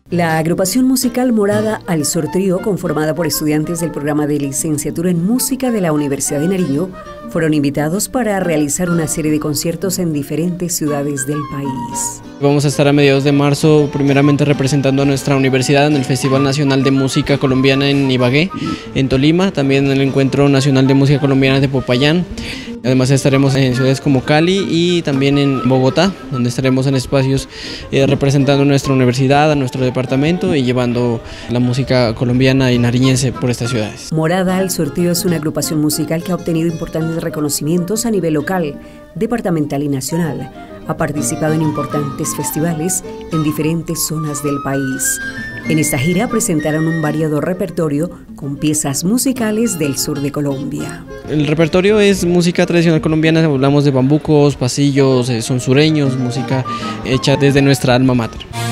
La agrupación musical Morada al Sur Trío, conformada por estudiantes del programa de licenciatura en música de la Universidad de Nariño, fueron invitados para realizar una serie de conciertos en diferentes ciudades del país. Vamos a estar a mediados de marzo, primeramente representando a nuestra universidad en el Festival Nacional de Música Colombiana en Ibagué, en Tolima, también en el Encuentro Nacional de Música Colombiana de Popayán. Además estaremos en ciudades como Cali y también en Bogotá, donde estaremos en espacios representando a nuestra universidad, a nuestro departamento y llevando la música colombiana y nariñense por estas ciudades. Morada al Sur Trío es una agrupación musical que ha obtenido importantes reconocimientos a nivel local, departamental y nacional. Ha participado en importantes festivales en diferentes zonas del país. En esta gira presentaron un variado repertorio con piezas musicales del sur de Colombia. El repertorio es música tradicional colombiana, hablamos de bambucos, pasillos, son sureños, música hecha desde nuestra alma mater.